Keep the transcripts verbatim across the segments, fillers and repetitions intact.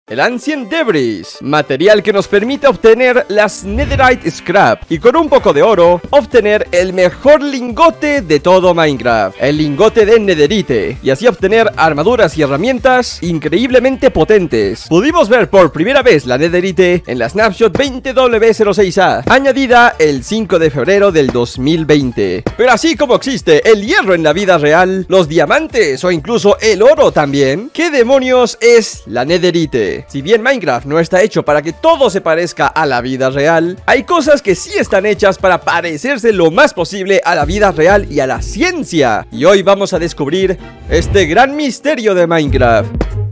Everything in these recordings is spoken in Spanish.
El Ancient Debris, material que nos permite obtener las Netherite Scrap y con un poco de oro, obtener el mejor lingote de todo Minecraft, el lingote de Netherite, y así obtener armaduras y herramientas increíblemente potentes. Pudimos ver por primera vez la Netherite en la Snapshot veinte W cero seis A, añadida el cinco de febrero del dos mil veinte. Pero así como existe el hierro en la vida real, los diamantes o incluso el oro también, ¿qué demonios es la Netherite? Si bien Minecraft no está hecho para que todo se parezca a la vida real, hay cosas que sí están hechas para parecerse lo más posible a la vida real y a la ciencia. Y hoy vamos a descubrir este gran misterio de Minecraft.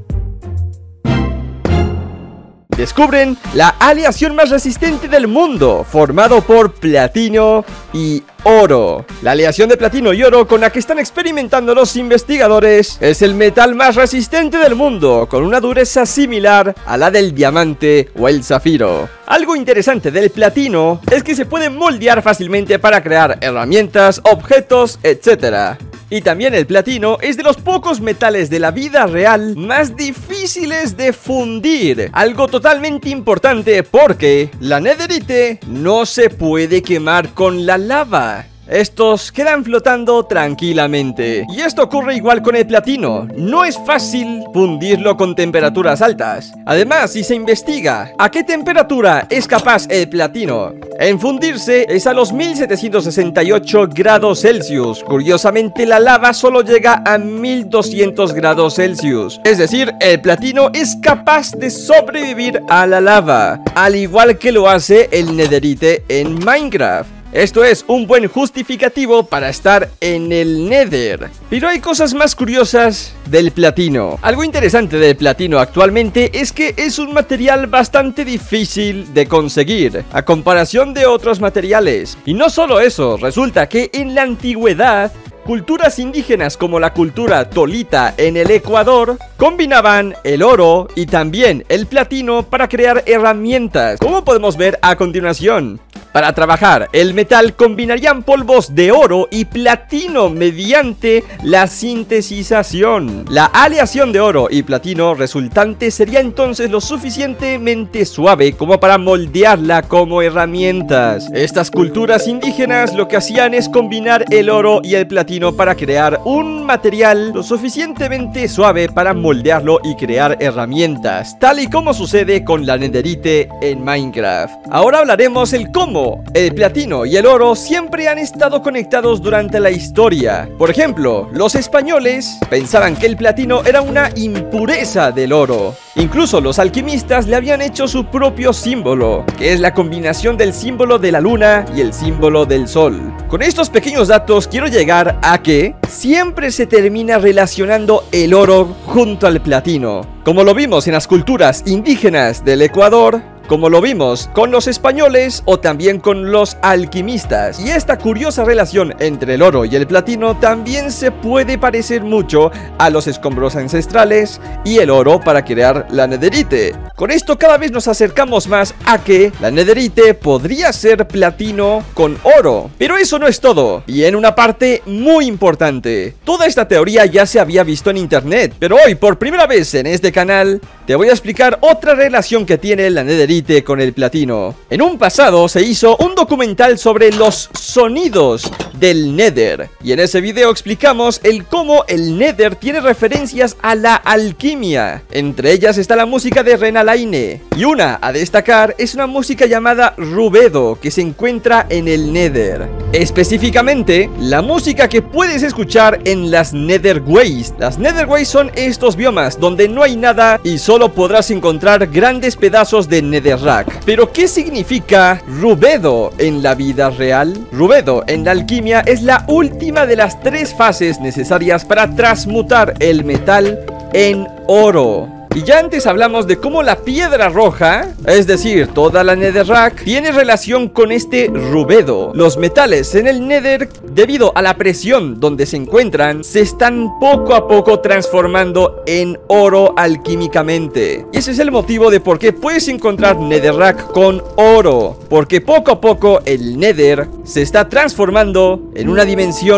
Descubren la aleación más resistente del mundo, formado por platino y oro. La aleación de platino y oro con la que están experimentando los investigadores es el metal más resistente del mundo, con una dureza similar a la del diamante o el zafiro. Algo interesante del platino es que se puede moldear fácilmente para crear herramientas, objetos, etcétera. Y también el platino es de los pocos metales de la vida real más difíciles de fundir. Algo totalmente importante porque la Netherite no se puede quemar con la lava. Estos quedan flotando tranquilamente. Y esto ocurre igual con el platino. No es fácil fundirlo con temperaturas altas. Además, si se investiga a qué temperatura es capaz el platino en fundirse, es a los mil setecientos sesenta y ocho grados Celsius. Curiosamente, la lava solo llega a mil doscientos grados Celsius. Es decir, el platino es capaz de sobrevivir a la lava, al igual que lo hace el Netherite en Minecraft. Esto es un buen justificativo para estar en el Nether. Pero hay cosas más curiosas del platino. Algo interesante del platino actualmente es que es un material bastante difícil de conseguir a comparación de otros materiales. Y no solo eso, resulta que en la antigüedad culturas indígenas como la cultura tolita en el Ecuador combinaban el oro y también el platino para crear herramientas, como podemos ver a continuación. Para trabajar el metal combinarían polvos de oro y platino mediante la sintetización. La aleación de oro y platino resultante sería entonces lo suficientemente suave como para moldearla como herramientas. Estas culturas indígenas lo que hacían es combinar el oro y el platino para crear un material lo suficientemente suave para moldearlo y crear herramientas, tal y como sucede con la Netherite en Minecraft. Ahora hablaremos el cómo el platino y el oro siempre han estado conectados durante la historia. Por ejemplo, los españoles pensaban que el platino era una impureza del oro. Incluso los alquimistas le habían hecho su propio símbolo, que es la combinación del símbolo de la luna y el símbolo del sol. Con estos pequeños datos quiero llegar a que siempre se termina relacionando el oro junto al platino, como lo vimos en las culturas indígenas del Ecuador, como lo vimos con los españoles o también con los alquimistas. Y esta curiosa relación entre el oro y el platino también se puede parecer mucho a los escombros ancestrales y el oro para crear la Netherite. Con esto cada vez nos acercamos más a que la Netherite podría ser platino con oro. Pero eso no es todo, y en una parte muy importante. Toda esta teoría ya se había visto en internet, pero hoy por primera vez en este canal te voy a explicar otra relación que tiene la Netherite con el platino. En un pasado se hizo un documental sobre los sonidos del Nether, y en ese video explicamos el cómo el Nether tiene referencias a la alquimia. Entre ellas está la música de Renalaine, y una a destacar es una música llamada Rubedo que se encuentra en el Nether. Específicamente, la música que puedes escuchar en las Nether Wastes. Las Nether Wastes son estos biomas donde no hay nada y solo podrás encontrar grandes pedazos de Netherrack. Pero ¿qué significa Rubedo en la vida real? Rubedo en la alquimia es la última de las tres fases necesarias para transmutar el metal en oro. Y ya antes hablamos de cómo la piedra roja, es decir, toda la Netherrack, tiene relación con este rubedo. Los metales en el Nether, debido a la presión donde se encuentran, se están poco a poco transformando en oro alquímicamente. Y ese es el motivo de por qué puedes encontrar Netherrack con oro, porque poco a poco el Nether se está transformando en una dimensión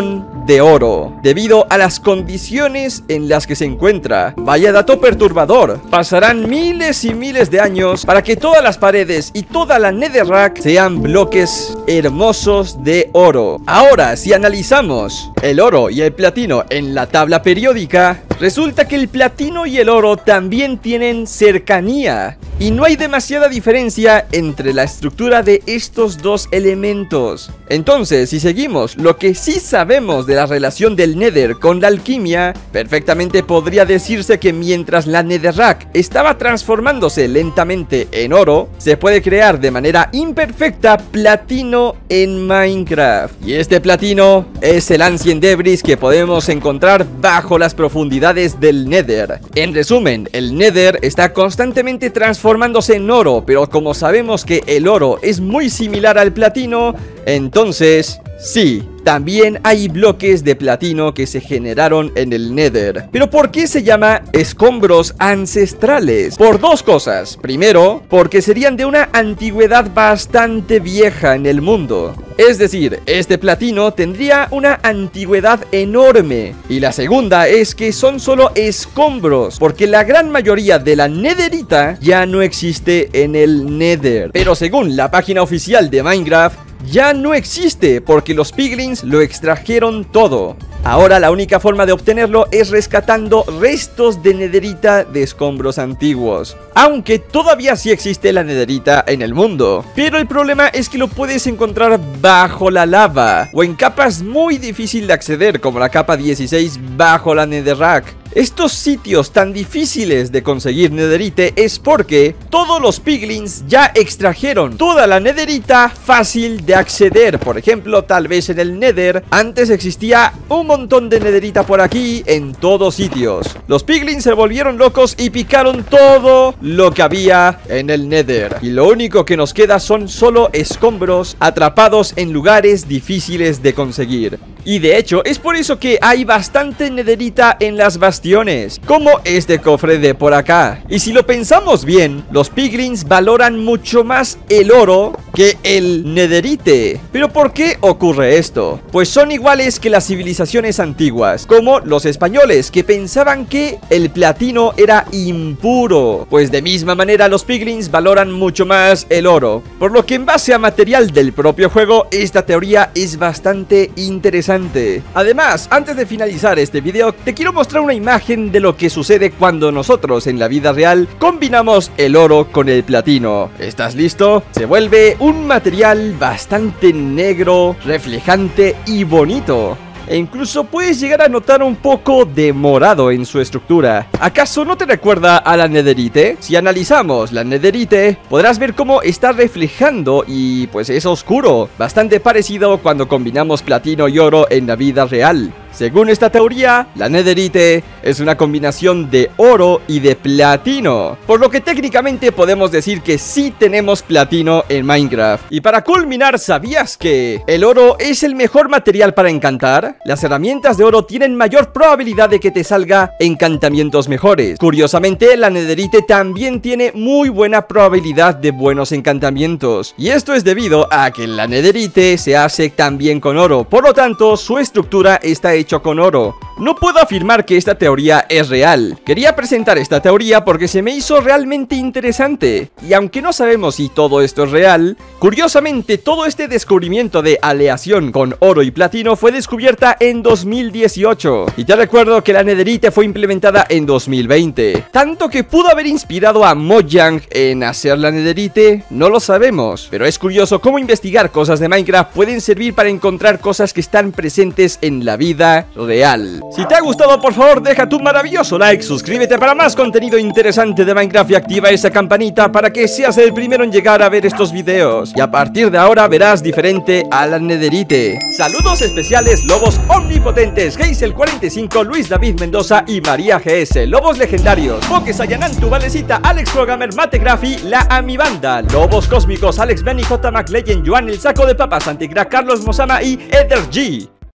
de oro, debido a las condiciones en las que se encuentra. Vaya dato perturbador. Pasarán miles y miles de años para que todas las paredes y toda la Netherrack sean bloques hermosos de oro. Ahora, si analizamos el oro y el platino en la tabla periódica, resulta que el platino y el oro también tienen cercanía, y no hay demasiada diferencia entre la estructura de estos dos elementos. Entonces, si seguimos lo que sí sabemos de la relación del Nether con la alquimia, perfectamente podría decirse que mientras la Netherrack estaba transformándose lentamente en oro, se puede crear de manera imperfecta platino en Minecraft. Y este platino es el Ancient Debris que podemos encontrar bajo las profundidades del Nether. En resumen, el Nether está constantemente transformándose en oro, pero como sabemos que el oro es muy similar al platino, entonces sí, también hay bloques de platino que se generaron en el Nether. ¿Pero por qué se llama escombros ancestrales? Por dos cosas. Primero, porque serían de una antigüedad bastante vieja en el mundo. Es decir, este platino tendría una antigüedad enorme. Y la segunda es que son solo escombros, porque la gran mayoría de la netherita ya no existe en el Nether. Pero según la página oficial de Minecraft, ya no existe porque los piglins lo extrajeron todo. Ahora la única forma de obtenerlo es rescatando restos de netherita de escombros antiguos. Aunque todavía sí existe la netherita en el mundo. Pero el problema es que lo puedes encontrar bajo la lava o en capas muy difíciles de acceder, como la capa dieciséis bajo la Netherrack. Estos sitios tan difíciles de conseguir netherite es porque todos los piglins ya extrajeron toda la netherita fácil de acceder. Por ejemplo, tal vez en el Nether antes existía un montón de netherita por aquí en todos sitios. Los piglins se volvieron locos y picaron todo lo que había en el Nether. Y lo único que nos queda son solo escombros atrapados en lugares difíciles de conseguir. Y de hecho es por eso que hay bastante netherita en las bastiones, como este cofre de por acá. Y si lo pensamos bien, los piglins valoran mucho más el oro que el netherite. ¿Pero por qué ocurre esto? Pues son iguales que las civilizaciones antiguas, como los españoles, que pensaban que el platino era impuro. Pues de misma manera los piglins valoran mucho más el oro. Por lo que en base a material del propio juego, esta teoría es bastante interesante. Además, antes de finalizar este video, te quiero mostrar una imagen de lo que sucede cuando nosotros en la vida real combinamos el oro con el platino. ¿Estás listo? Se vuelve un material bastante negro, reflejante y bonito. E incluso puedes llegar a notar un poco de morado en su estructura. ¿Acaso no te recuerda a la netherite? Si analizamos la netherite, podrás ver cómo está reflejando y pues es oscuro, bastante parecido cuando combinamos platino y oro en la vida real. Según esta teoría, la netherite es una combinación de oro y de platino, por lo que técnicamente podemos decir que sí tenemos platino en Minecraft. Y para culminar, ¿sabías que el oro es el mejor material para encantar? Las herramientas de oro tienen mayor probabilidad de que te salga encantamientos mejores. Curiosamente, la netherite también tiene muy buena probabilidad de buenos encantamientos, y esto es debido a que la netherite se hace también con oro, por lo tanto su estructura está hecha con oro. No puedo afirmar que esta teoría es real. Quería presentar esta teoría porque se me hizo realmente interesante. Y aunque no sabemos si todo esto es real, curiosamente todo este descubrimiento de aleación con oro y platino fue descubierta en dos mil dieciocho. Y te recuerdo que la netherite fue implementada en dos mil veinte. Tanto que pudo haber inspirado a Mojang en hacer la netherite, no lo sabemos. Pero es curioso cómo investigar cosas de Minecraft pueden servir para encontrar cosas que están presentes en la vida real. Si te ha gustado, por favor deja tu maravilloso like, suscríbete para más contenido interesante de Minecraft y activa esa campanita para que seas el primero en llegar a ver estos videos. Y a partir de ahora verás diferente a la netherite. Saludos especiales, lobos omnipotentes, Geisel cuarenta y cinco, Luis David Mendoza y María G S, lobos legendarios, Pokés Ayanantu, Valecita, Alex Programmer, Mate Graffi, la Amibanda, lobos cósmicos, Alex Benny, J Mac Legend, Joan el Saco de Papas, Antigra, Carlos Mosama y Eder G.